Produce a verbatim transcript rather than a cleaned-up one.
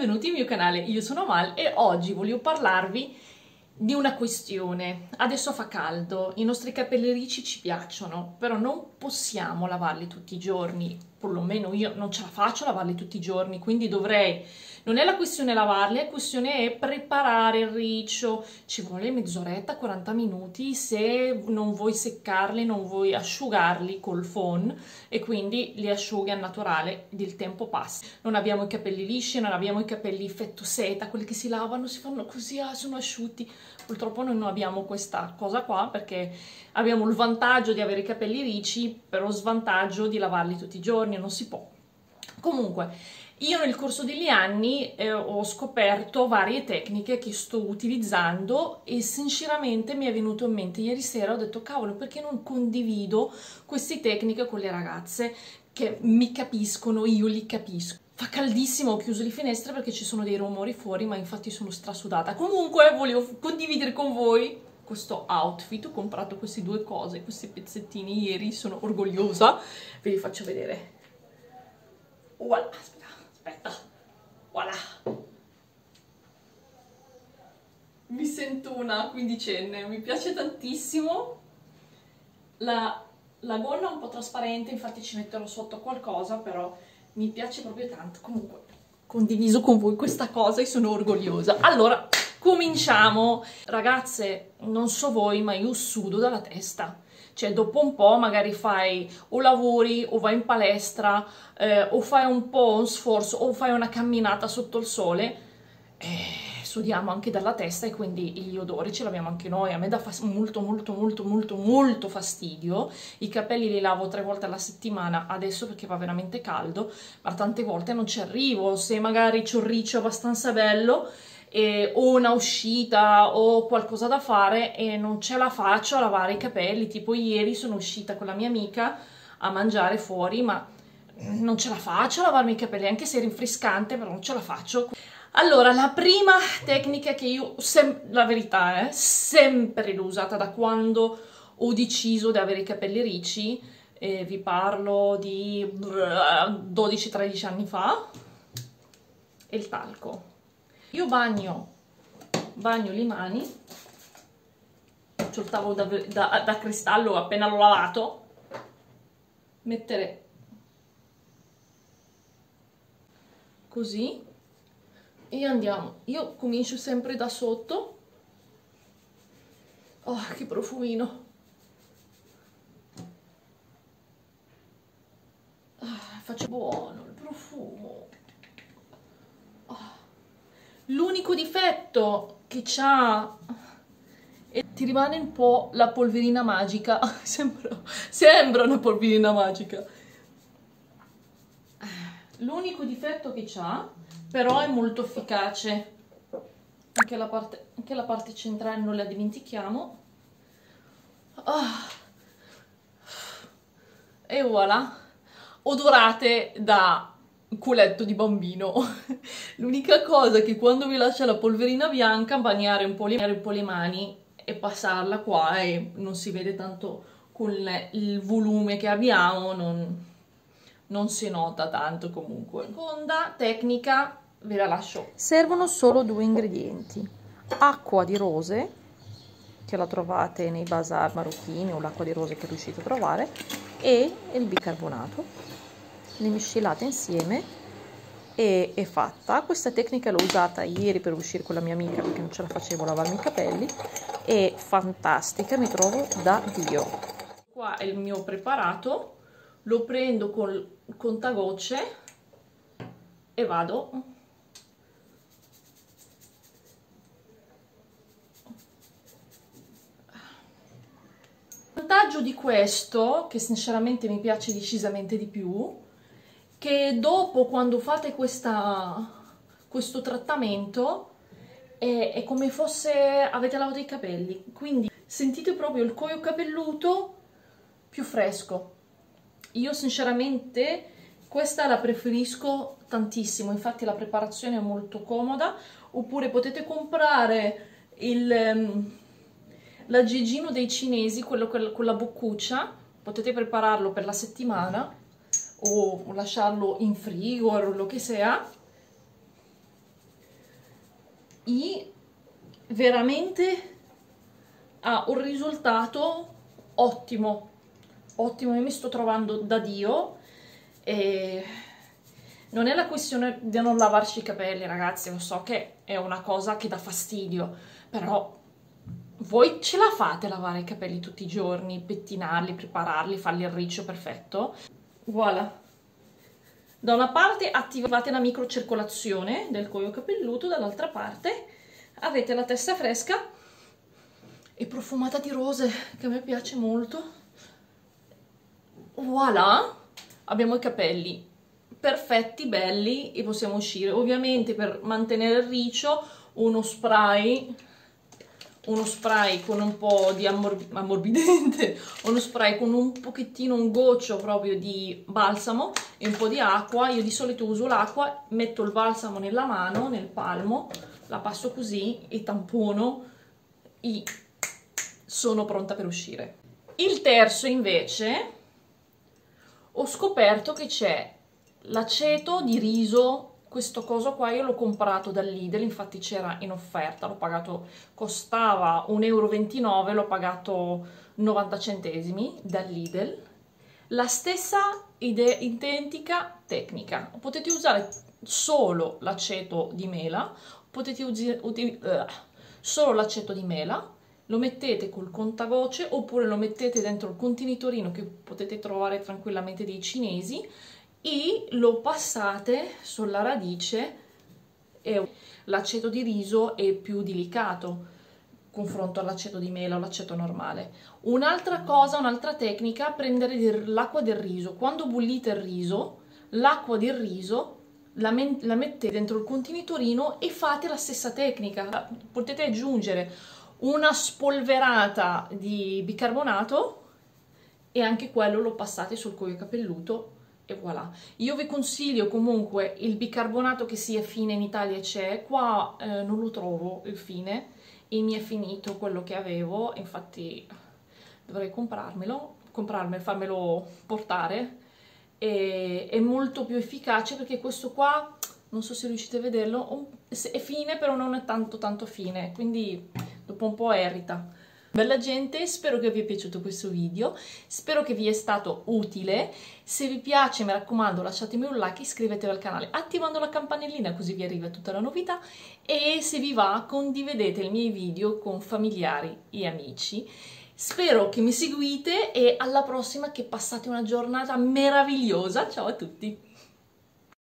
benvenuti nel mio canale, io sono Amal e oggi voglio parlarvi di una questione. Adesso fa caldo, i nostri capelli ricci ci piacciono, però non possiamo lavarli tutti i giorni, perlomeno io non ce la faccio a lavarli tutti i giorni, quindi dovrei, non è la questione lavarli, la questione è preparare il riccio, ci vuole mezz'oretta, quaranta minuti se non vuoi seccarli, non vuoi asciugarli col phon e quindi li asciughi al naturale, il tempo passa. Non abbiamo i capelli lisci, non abbiamo i capelli effetto seta, quelli che si lavano, si fanno così, ah, sono asciutti. Purtroppo noi non abbiamo questa cosa qua perché abbiamo il vantaggio di avere i capelli ricci, però lo svantaggio di lavarli tutti i giorni, non si può. Comunque, io nel corso degli anni eh, ho scoperto varie tecniche che sto utilizzando e sinceramente mi è venuto in mente ieri sera, ho detto cavolo, perché non condivido queste tecniche con le ragazze che mi capiscono, io li capisco. Fa caldissimo, ho chiuso le finestre perché ci sono dei rumori fuori, ma infatti sono strasudata. Comunque volevo condividere con voi questo outfit, ho comprato queste due cose, questi pezzettini ieri, sono orgogliosa, ve li faccio vedere. Voilà, aspetta, aspetta, voilà. Mi sento una quindicenne, mi piace tantissimo. La, la gonna è un po' trasparente, infatti ci metterò sotto qualcosa, però mi piace proprio tanto. Comunque, condiviso con voi questa cosa e sono orgogliosa. Allora, cominciamo. Ragazze, non so voi, ma io sudo dalla testa. Cioè, dopo un po' magari fai o lavori o vai in palestra eh, o fai un po' un sforzo o fai una camminata sotto il sole e sudiamo anche dalla testa e quindi gli odori ce l'abbiamo anche noi. A me dà molto molto molto molto molto fastidio. I capelli li lavo tre volte alla settimana adesso perché va veramente caldo, ma tante volte non ci arrivo. Se magari c'ho il riccio abbastanza bello e ho una uscita o qualcosa da fare e non ce la faccio a lavare i capelli, tipo ieri sono uscita con la mia amica a mangiare fuori, ma non ce la faccio a lavarmi i capelli, anche se è rinfrescante, però non ce la faccio. Allora, la prima tecnica che io, la verità è, sempre l'ho usata da quando ho deciso di avere i capelli ricci, eh, vi parlo di dodici tredici anni fa, è il talco. Io bagno, bagno le mani, c'ho il tavolo da, da, da cristallo appena l'ho lavato, mettere così e andiamo. Io comincio sempre da sotto. Oh, che profumino! Ah, faccio buono il profumo. L'unico difetto che c'ha è ti rimane un po' la polverina magica. Sembra, sembra una polverina magica. L'unico difetto che c'ha, però è molto efficace. Anche la parte, anche la parte centrale non la dimentichiamo. Oh. E voilà. Odorate da culetto di bambino. L'unica cosa è che quando vi lascia la polverina bianca, bagnare un po' le, un po' le mani e passarla qua e non si vede tanto con le, il volume che abbiamo, non, non si nota tanto comunque. Seconda tecnica, ve la lascio. Servono solo due ingredienti: acqua di rose, che la trovate nei bazar marocchini o l'acqua di rose che riuscite a trovare, e il bicarbonato. Le miscelate insieme e è fatta. Questa tecnica l'ho usata ieri per uscire con la mia amica perché non ce la facevo a lavarmi i capelli, è fantastica, mi trovo da Dio. Qua è il mio preparato, lo prendo col contagocce e vado il vantaggio di questo, che sinceramente mi piace decisamente di più, che dopo quando fate questa, questo trattamento è, è come fosse avete lavato i capelli, quindi sentite proprio il cuoio capelluto più fresco. Io sinceramente questa la preferisco tantissimo, infatti la preparazione è molto comoda. Oppure potete comprare il l'aggeggino dei cinesi, quello con la boccuccia, potete prepararlo per la settimana o lasciarlo in frigo o quello che sia e veramente ha un risultato ottimo, ottimo, io mi sto trovando da Dio. E non è la questione di non lavarci i capelli, ragazzi, lo so che è una cosa che dà fastidio, però voi ce la fate a lavare i capelli tutti i giorni, pettinarli, prepararli, farli il riccio perfetto? Voilà. Da una parte attivate la microcircolazione del cuoio capelluto, dall'altra parte avete la testa fresca e profumata di rose, che a me piace molto. Voilà, abbiamo i capelli perfetti, belli, e possiamo uscire. Ovviamente per mantenere il riccio uno spray, uno spray con un po' di ammorb ammorbidente, uno spray con un pochettino, un goccio proprio di balsamo e un po' di acqua. Io di solito uso l'acqua, metto il balsamo nella mano, nel palmo, la passo così e tampono e sono pronta per uscire. Il terzo invece ho scoperto che c'è l'aceto di riso. Questo coso qua io l'ho comprato dal Lidl, infatti c'era in offerta, l'ho pagato, costava un euro e ventinove, l'ho pagato novanta centesimi dal Lidl. La stessa idea, identica tecnica, potete usare solo l'aceto di mela, potete usare uh, solo l'aceto di mela, lo mettete col contagocce oppure lo mettete dentro il contenitorino che potete trovare tranquillamente dei cinesi e lo passate sulla radice. E l'aceto di riso è più delicato confronto all'aceto di mela o l'aceto normale. Un'altra cosa, un'altra tecnica, prendere l'acqua del riso. Quando bollite il riso, l'acqua del riso la, la mettete dentro il contenitorino e fate la stessa tecnica. Potete aggiungere una spolverata di bicarbonato e anche quello lo passate sul cuoio capelluto e voilà. Io vi consiglio comunque il bicarbonato che sia fine, in Italia c'è, qua eh, non lo trovo il fine e mi è finito quello che avevo, infatti dovrei comprarmelo, comprarmelo, farmelo portare. E è molto più efficace perché questo qua, non so se riuscite a vederlo, è fine però non è tanto tanto fine, quindi dopo un po' irrita. Bella gente, spero che vi è piaciuto questo video, spero che vi è stato utile. Se vi piace, mi raccomando, lasciatemi un like, iscrivetevi al canale attivando la campanellina così vi arriva tutta la novità e se vi va condividete i miei video con familiari e amici. Spero che mi seguite e alla prossima, che passate una giornata meravigliosa. Ciao a tutti!